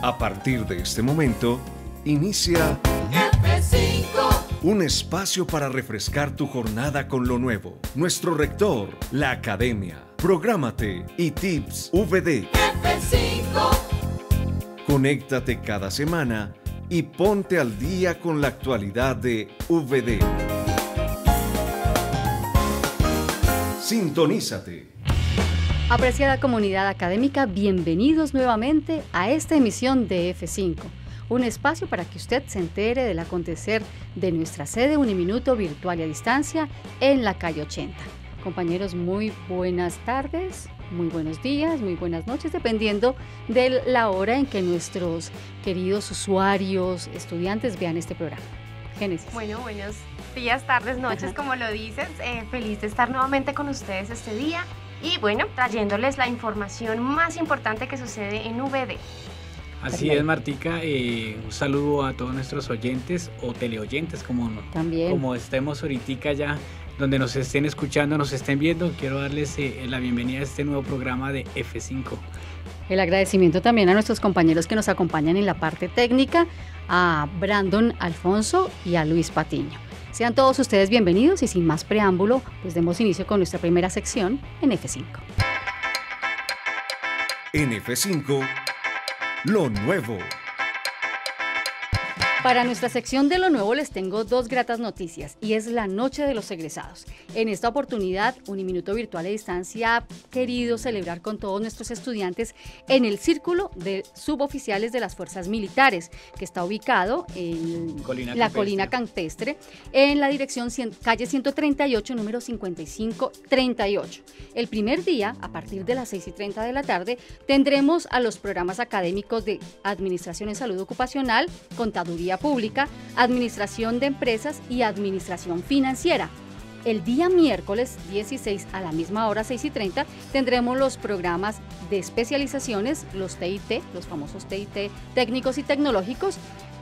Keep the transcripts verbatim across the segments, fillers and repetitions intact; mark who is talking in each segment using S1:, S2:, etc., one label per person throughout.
S1: A partir de este momento, inicia
S2: F cinco.
S1: Un espacio para refrescar tu jornada con lo nuevo. Nuestro rector, la academia, Prográmate y Tips V D.
S2: F cinco.
S1: Conéctate cada semana y ponte al día con la actualidad de V D. Sintonízate.
S3: Apreciada comunidad académica, bienvenidos nuevamente a esta emisión de F cinco, un espacio para que usted se entere del acontecer de nuestra sede Uniminuto virtual y a distancia en la calle ochenta. Compañeros, muy buenas tardes, muy buenos días, muy buenas noches, dependiendo de la hora en que nuestros queridos usuarios, estudiantes vean este programa. Génesis.
S4: Bueno, buenos días, tardes, noches, Ajá. como lo dices. Eh, feliz de estar nuevamente con ustedes este día. Y bueno, trayéndoles la información más importante que sucede en V D.
S5: Así es, Martica, eh, un saludo a todos nuestros oyentes o teleoyentes, como,
S3: También.
S5: como estemos ahorita ya, donde nos estén escuchando, nos estén viendo. Quiero darles eh, la bienvenida a este nuevo programa de F cinco.
S3: El agradecimiento también a nuestros compañeros que nos acompañan en la parte técnica, a Brandon Alfonso y a Luis Patiño. Sean todos ustedes bienvenidos y sin más preámbulo, pues demos inicio con nuestra primera sección en F cinco.
S1: En F cinco, lo nuevo.
S3: Para nuestra sección de lo nuevo les tengo dos gratas noticias y es la noche de los egresados. En esta oportunidad, Uniminuto Virtual a Distancia ha querido celebrar con todos nuestros estudiantes en el Círculo de Suboficiales de las Fuerzas Militares, que está ubicado en
S5: Colina
S3: la
S5: Campestre.
S3: Colina Campestre, en la dirección cien, calle ciento treinta y ocho, número cincuenta y cinco treinta y ocho. El primer día, a partir de las seis y treinta de la tarde, tendremos a los programas académicos de Administración en Salud Ocupacional, Contaduría Pública, Administración de Empresas y Administración Financiera. El día miércoles dieciséis a la misma hora, seis y treinta, tendremos los programas de especializaciones, los T I T, los famosos T I T técnicos y tecnológicos,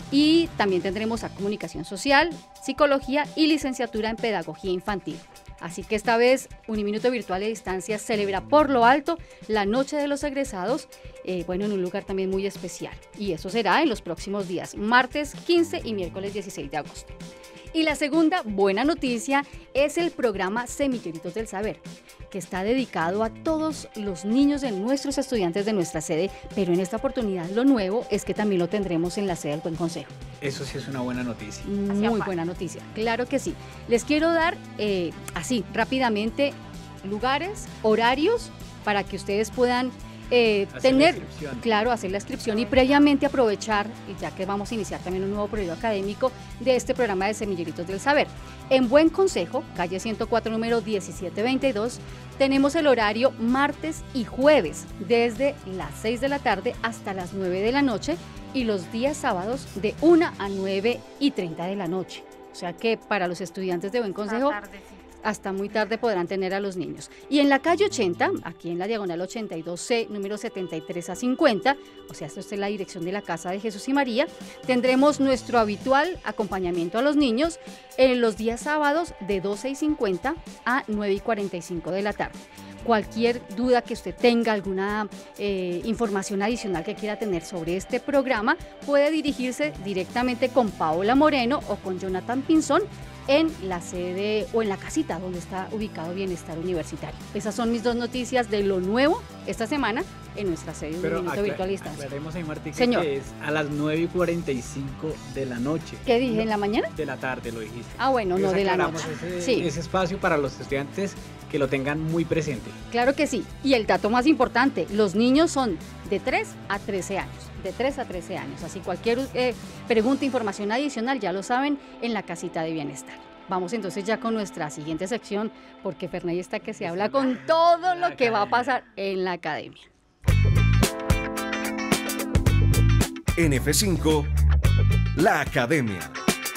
S3: y también tendremos a Comunicación Social, Psicología y Licenciatura en Pedagogía Infantil. Así que esta vez Uniminuto Virtual a Distancia celebra por lo alto la Noche de los Egresados, eh, bueno, en un lugar también muy especial. Y eso será en los próximos días, martes quince y miércoles dieciséis de agosto. Y la segunda buena noticia es el programa Semilleritos del Saber, que está dedicado a todos los niños de nuestros estudiantes de nuestra sede, pero en esta oportunidad lo nuevo es que también lo tendremos en la sede del Buen Consejo.
S5: Eso sí es una buena noticia.
S3: Muy buena noticia, claro que sí. Les quiero dar eh, así rápidamente lugares, horarios para que ustedes puedan eh, tener, claro, hacer la inscripción y previamente aprovechar, ya que vamos a iniciar también un nuevo periodo académico de este programa de Semilleritos del Saber. En Buen Consejo, calle ciento cuatro, número diecisiete veintidós, tenemos el horario martes y jueves desde las seis de la tarde hasta las nueve de la noche y los días sábados de una a nueve y treinta de la noche. O sea que para los estudiantes de Buen Consejo, hasta muy tarde podrán tener a los niños. Y en la calle ochenta, aquí en la diagonal ochenta y dos C, número setenta y tres a cincuenta, o sea, esta es la dirección de la Casa de Jesús y María, tendremos nuestro habitual acompañamiento a los niños en los días sábados de doce y cincuenta a nueve y cuarenta y cinco de la tarde. Cualquier duda que usted tenga, alguna eh, información adicional que quiera tener sobre este programa, puede dirigirse directamente con Paola Moreno o con Jonathan Pinzón en la sede o en la casita donde está ubicado Bienestar Universitario. Esas son mis dos noticias de lo nuevo esta semana en nuestra sede de Uniminuto Virtual a Distancia.
S5: Aclaremos ahí, Martica,
S3: Señor.
S5: Que es a las nueve y cuarenta y cinco de la noche.
S3: ¿Qué dije, en la mañana?
S5: De la tarde, lo dijiste.
S3: Ah, bueno, no, de la noche.
S5: Ese,
S3: sí.
S5: ese espacio para los estudiantes que lo tengan muy presente.
S3: Claro que sí. Y el dato más importante, los niños son de tres a trece años. De tres a trece años. Así cualquier eh, pregunta, información adicional, ya lo saben, en la casita de Bienestar. Vamos entonces ya con nuestra siguiente sección, porque Ferney está que se habla con todo lo que va a pasar en la academia.
S1: En F cinco, la academia.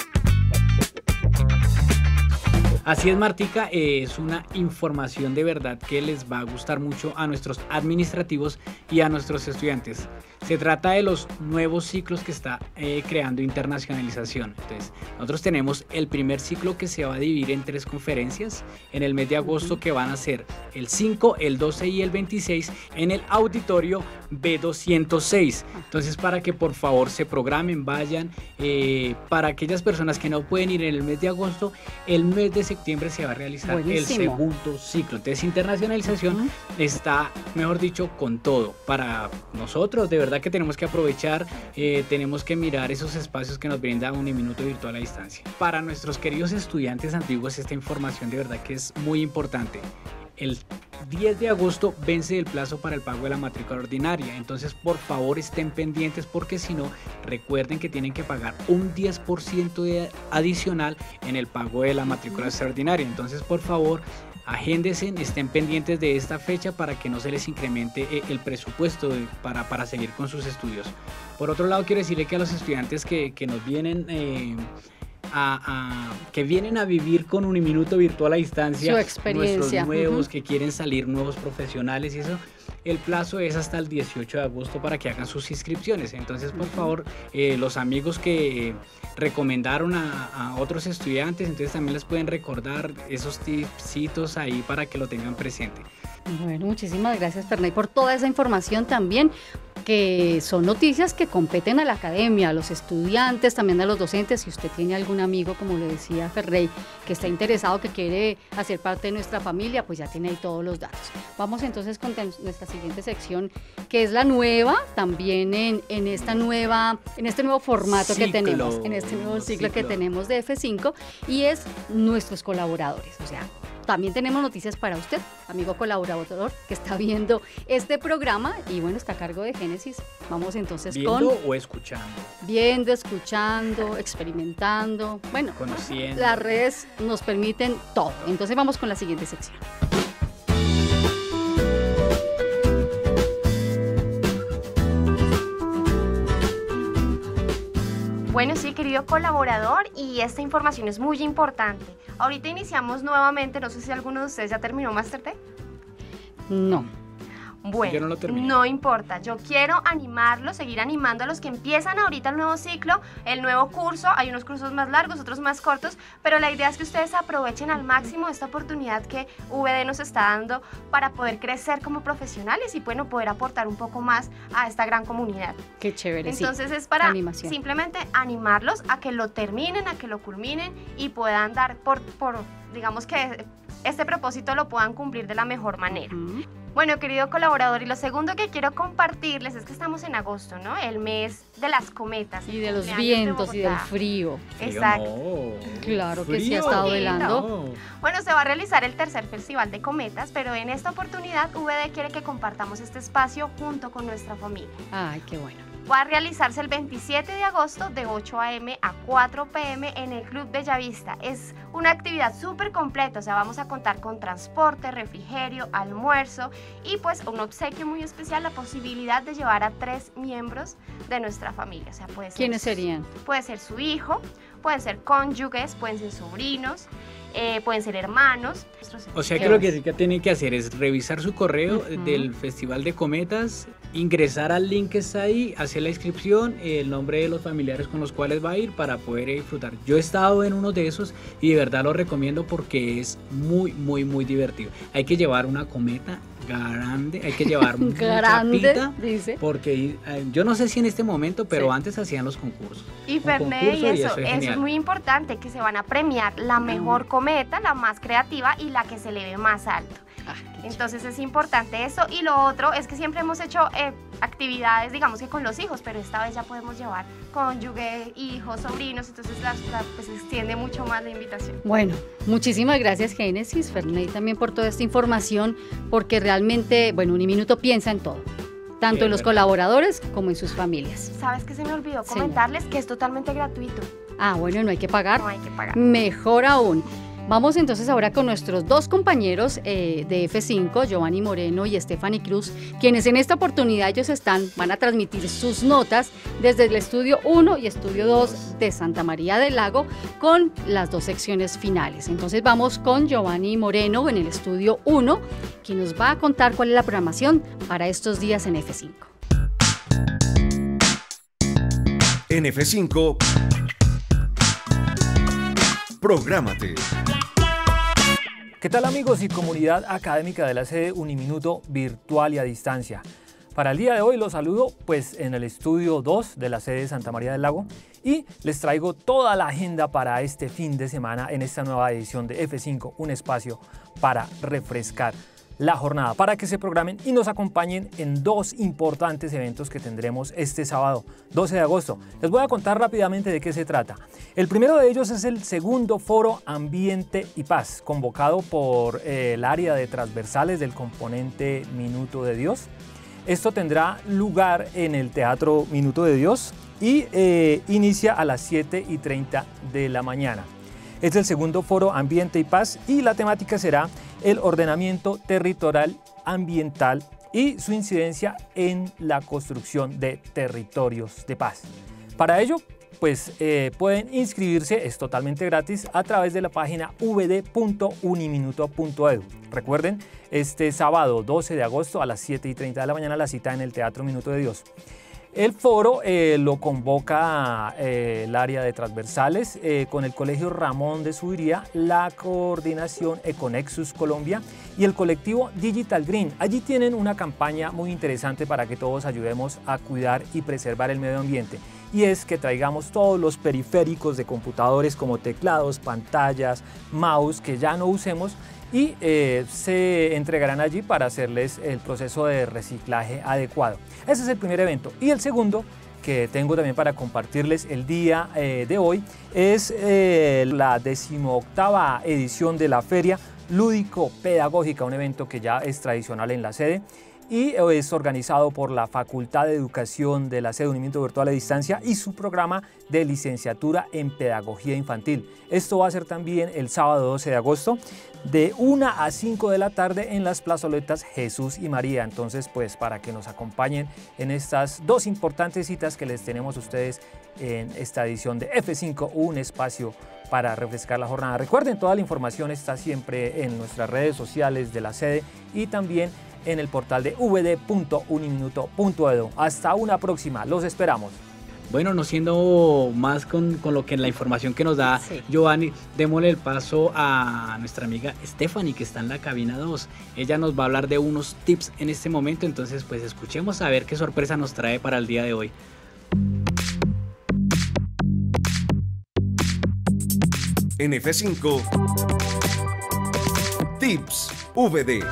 S5: Así es, Martica, eh, es una información de verdad que les va a gustar mucho a nuestros administrativos y a nuestros estudiantes. Se trata de los nuevos ciclos que está eh, creando Internacionalización. Entonces, nosotros tenemos el primer ciclo que se va a dividir en tres conferencias en el mes de agosto, que van a ser el cinco, el doce y el veintiséis en el auditorio B doscientos seis. Entonces, para que por favor se programen, vayan. Eh, para aquellas personas que no pueden ir en el mes de agosto, el mes de septiembre se va a realizar Buenísimo. el segundo ciclo. Entonces, Internacionalización uh-huh. está, mejor dicho, con todo. Para nosotros, de verdad que tenemos que aprovechar, eh, tenemos que mirar esos espacios que nos brinda Uniminuto Virtual a Distancia. Para nuestros queridos estudiantes antiguos, esta información de verdad que es muy importante. El diez de agosto vence el plazo para el pago de la matrícula ordinaria, entonces por favor estén pendientes, porque si no, recuerden que tienen que pagar un diez por ciento de adicional en el pago de la matrícula extraordinaria. Entonces por favor, agéndense, estén pendientes de esta fecha para que no se les incremente el presupuesto de, para, para seguir con sus estudios. Por otro lado, quiero decirle que a los estudiantes que, que nos vienen eh, A, a, que vienen a vivir con Uniminuto Virtual a Distancia,
S3: su experiencia,
S5: nuestros nuevos,
S3: uh-huh.
S5: que quieren salir, nuevos profesionales y eso, el plazo es hasta el dieciocho de agosto para que hagan sus inscripciones. Entonces, por uh-huh. favor, eh, los amigos que eh, recomendaron a, a otros estudiantes, entonces también les pueden recordar esos tipsitos ahí para que lo tengan presente.
S3: Bueno, muchísimas gracias, Ferney, por toda esa información también, que son noticias que competen a la academia, a los estudiantes, también a los docentes. Si usted tiene algún amigo, como le decía Ferrey, que está interesado, que quiere hacer parte de nuestra familia, pues ya tiene ahí todos los datos. Vamos entonces con nuestra siguiente sección, que es la nueva, también en, en esta nueva, en este nuevo formato ciclo, que tenemos, en este nuevo ciclo, ciclo que tenemos de F cinco, y es nuestros colaboradores. O sea, también tenemos noticias para usted, amigo colaborador que está viendo este programa, y bueno, está a cargo de Génesis. Vamos entonces
S5: ¿Viendo
S3: con...
S5: ¿Viendo o escuchando?
S3: Viendo, escuchando, experimentando, bueno,
S5: conociendo.
S3: Las redes nos permiten todo. Entonces vamos con la siguiente sección.
S4: Bueno, sí, querido colaborador, y esta información es muy importante. Ahorita iniciamos nuevamente, no sé si alguno de ustedes ya terminó Master T.
S3: No.
S4: Bueno,
S5: yo no, lo terminé.
S4: No importa, yo quiero animarlos, seguir animando a los que empiezan ahorita el nuevo ciclo, el nuevo curso. Hay unos cursos más largos, otros más cortos, pero la idea es que ustedes aprovechen al máximo esta oportunidad que V D nos está dando para poder crecer como profesionales y bueno, poder aportar un poco más a esta gran comunidad.
S3: Qué chévere.
S4: Entonces
S3: sí,
S4: es para
S3: animación.
S4: Simplemente animarlos a que lo terminen, a que lo culminen y puedan dar por, por digamos que este propósito lo puedan cumplir de la mejor manera. Uh-huh. Bueno, querido colaborador, y lo segundo que quiero compartirles es que estamos en agosto, ¿no? El mes de las cometas.
S3: Y de los vientos de y del frío.
S4: Exacto.
S5: No.
S3: Claro
S5: Frío.
S3: que sí ha estado velando.
S5: No.
S4: Bueno, se va a realizar el tercer Festival de Cometas, pero en esta oportunidad V D quiere que compartamos este espacio junto con nuestra familia.
S3: Ay, qué bueno.
S4: Va a realizarse el veintisiete de agosto de ocho a eme a cuatro pe eme en el Club Bellavista. Es una actividad súper completa, o sea, vamos a contar con transporte, refrigerio, almuerzo y pues un obsequio muy especial, la posibilidad de llevar a tres miembros de nuestra familia. O sea, puede ser,
S3: ¿quiénes serían?
S4: Puede ser su hijo, pueden ser cónyuges, pueden ser sobrinos, eh, pueden ser hermanos.
S5: O sea que lo que tienen que hacer es revisar su correo uh-huh. del Festival de Cometas, ingresar al link que está ahí, hacer la inscripción, el nombre de los familiares con los cuales va a ir para poder disfrutar. Yo he estado en uno de esos y de verdad lo recomiendo porque es muy, muy, muy divertido. Hay que llevar una cometa grande, hay que llevar mucha
S3: grande,
S5: pita,
S3: dice.
S5: Porque eh, yo no sé si en este momento, pero sí. antes hacían los concursos.
S4: Y Ferné, y eso, eso, es, eso es muy importante, que se van a premiar la mejor cometa, la más creativa y la que se eleve más alto. Ah, entonces es importante eso. Y lo otro es que siempre hemos hecho eh, actividades, digamos que con los hijos, pero esta vez ya podemos llevar cónyuge, hijos, sobrinos, entonces la, la, pues se extiende mucho más la invitación.
S3: Bueno, muchísimas gracias Génesis, Ferney también por toda esta información, porque realmente, bueno, Uniminuto piensa en todo, tanto sí, en los verdad. colaboradores como en sus familias.
S4: ¿Sabes qué se me olvidó comentarles? Señor. Que es totalmente gratuito.
S3: Ah, bueno, no hay que pagar.
S4: No hay que pagar.
S3: Mejor aún. Vamos entonces ahora con nuestros dos compañeros eh, de F cinco, Giovanni Moreno y Stephanie Cruz, quienes en esta oportunidad ellos están, van a transmitir sus notas desde el estudio uno y estudio dos de Santa María del Lago con las dos secciones finales. Entonces vamos con Giovanni Moreno en el estudio uno, quien nos va a contar cuál es la programación para estos días en F cinco.
S1: En F cinco, Prográmate.
S6: ¿Qué tal, amigos y comunidad académica de la sede Uniminuto virtual y a distancia? Para el día de hoy los saludo pues en el estudio dos de la sede Santa María del Lago y les traigo toda la agenda para este fin de semana en esta nueva edición de F cinco, un espacio para refrescar la jornada, para que se programen y nos acompañen en dos importantes eventos que tendremos este sábado doce de agosto. Les voy a contar rápidamente de qué se trata. El primero de ellos es el segundo Foro Ambiente y Paz, convocado por eh, el área de transversales del componente Minuto de Dios. Esto tendrá lugar en el Teatro Minuto de Dios y eh, inicia a las siete y treinta de la mañana. Es el segundo Foro Ambiente y Paz y la temática será el ordenamiento territorial ambiental y su incidencia en la construcción de territorios de paz. Para ello, pues eh, pueden inscribirse, es totalmente gratis, a través de la página v d punto uniminuto punto e d u. Recuerden, este sábado doce de agosto a las siete y treinta de la mañana la cita en el Teatro Minuto de Dios. El foro eh, lo convoca eh, el área de transversales eh, con el Colegio Ramón de Subiría, la coordinación Econexus Colombia y el colectivo Digital Green. Allí tienen una campaña muy interesante para que todos ayudemos a cuidar y preservar el medio ambiente. Y es que traigamos todos los periféricos de computadores como teclados, pantallas, mouse que ya no usemos y eh, se entregarán allí para hacerles el proceso de reciclaje adecuado. Ese es el primer evento. Y el segundo, que tengo también para compartirles el día eh, de hoy, es eh, la decimoctava edición de la Feria Lúdico-Pedagógica, un evento que ya es tradicional en la sede y es organizado por la Facultad de Educación de la sede Uniminuto Virtual a Distancia y su programa de licenciatura en Pedagogía Infantil. Esto va a ser también el sábado doce de agosto de una a cinco de la tarde en las plazoletas Jesús y María. Entonces, pues para que nos acompañen en estas dos importantes citas que les tenemos a ustedes en esta edición de F cinco, un espacio para refrescar la jornada. Recuerden, toda la información está siempre en nuestras redes sociales de la sede y también en el portal de v d punto uniminuto punto e d u. Hasta una próxima, los esperamos.
S5: Bueno, no siendo más con, con lo que la información que nos da sí. Giovanni, démosle el paso a nuestra amiga Stephanie, que está en la cabina dos. Ella nos va a hablar de unos tips en este momento, entonces pues escuchemos a ver qué sorpresa nos trae para el día de hoy.
S1: En F cinco, Tips V D.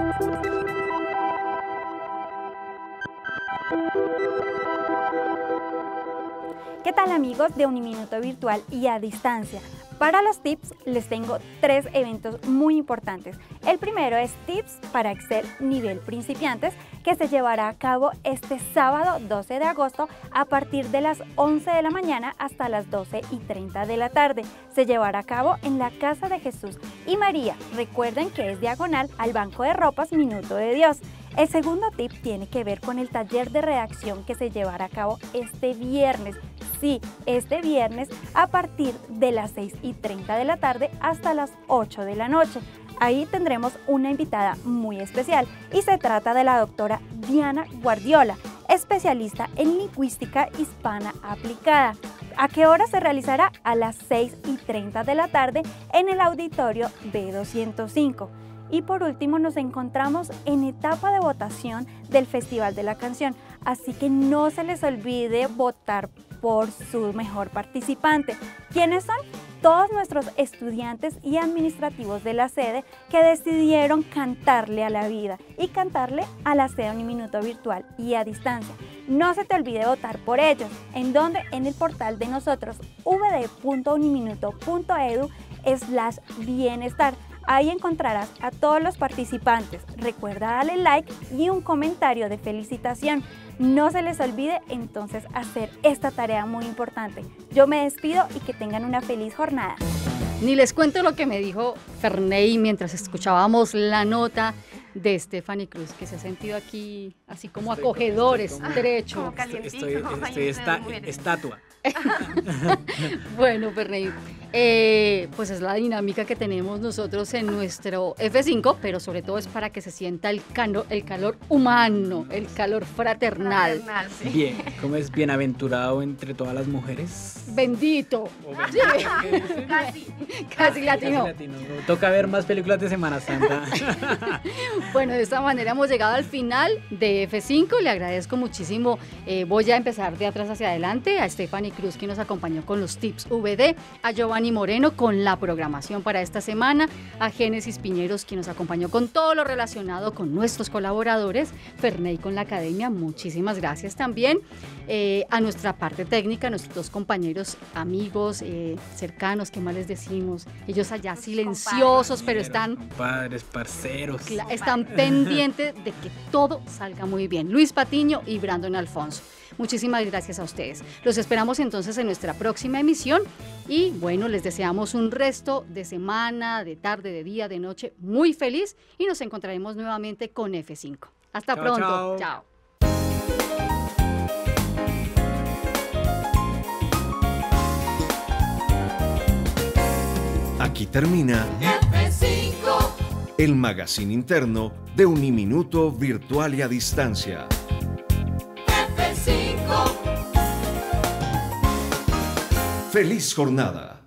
S7: ¿Qué tal, amigos de Uniminuto Virtual y a Distancia? Para los tips les tengo tres eventos muy importantes. El primero es Tips para Excel Nivel Principiantes, que se llevará a cabo este sábado doce de agosto a partir de las once de la mañana hasta las doce y treinta de la tarde. Se llevará a cabo en la Casa de Jesús y María. Recuerden que es diagonal al Banco de Ropas Minuto de Dios. El segundo tip tiene que ver con el taller de redacción que se llevará a cabo este viernes. Sí, este viernes a partir de las seis y treinta de la tarde hasta las ocho de la noche. Ahí tendremos una invitada muy especial y se trata de la doctora Diana Guardiola, especialista en lingüística hispana aplicada. ¿A qué hora se realizará? A las seis y treinta de la tarde en el auditorio B doscientos cinco. Y por último nos encontramos en etapa de votación del Festival de la Canción, así que no se les olvide votar por su mejor participante. ¿Quiénes son? Todos nuestros estudiantes y administrativos de la sede que decidieron cantarle a la vida y cantarle a la sede Uniminuto Virtual y a Distancia. No se te olvide votar por ellos. ¿En dónde? En el portal de nosotros, v d punto uniminuto punto e d u slash bienestar. Ahí encontrarás a todos los participantes. Recuerda darle like y un comentario de felicitación. No se les olvide entonces hacer esta tarea muy importante. Yo me despido y que tengan una feliz jornada.
S3: Ni les cuento lo que me dijo Ferney mientras escuchábamos la nota de Stephanie Cruz, que se ha sentido aquí así como estoy, acogedor, estoy estrecho.
S5: Como estoy, estoy, estoy esta, estatua.
S3: Bueno, Ferney, Eh, pues es la dinámica que tenemos nosotros en nuestro F cinco, pero sobre todo es para que se sienta el, cano, el calor humano, el calor fraternal.
S4: Fraternal, sí.
S5: Bien, ¿cómo es bienaventurado entre todas las mujeres?
S3: Bendito.
S5: Sí.
S4: Casi.
S3: Casi latino.
S5: Casi latino. Toca ver más películas de Semana Santa.
S3: Bueno, de esta manera hemos llegado al final de F cinco. Le agradezco muchísimo. Eh, voy a empezar de atrás hacia adelante. A Stephanie Cruz, que nos acompañó con los tips V D. A Giovanni Moreno con la programación para esta semana. A Génesis Piñeros, quien nos acompañó con todo lo relacionado con nuestros colaboradores. Ferney con la academia. Muchísimas gracias también. Eh, a nuestra parte técnica, nuestros dos compañeros, amigos, eh, cercanos, ¿qué más les decimos? Ellos allá silenciosos, pero están...
S5: Padres, parceros.
S3: Están pendientes de que todo salga muy bien. Luis Patiño y Brandon Alfonso. Muchísimas gracias a ustedes. Los esperamos entonces en nuestra próxima emisión y bueno, les deseamos un resto de semana, de tarde, de día, de noche muy feliz y nos encontraremos nuevamente con F cinco. Hasta
S5: Chao,
S3: pronto.
S5: chao.
S3: Chao.
S1: Aquí termina
S2: F cinco.
S1: el magazine interno de Uniminuto Virtual y a Distancia.
S2: F cinco.
S1: ¡Feliz jornada!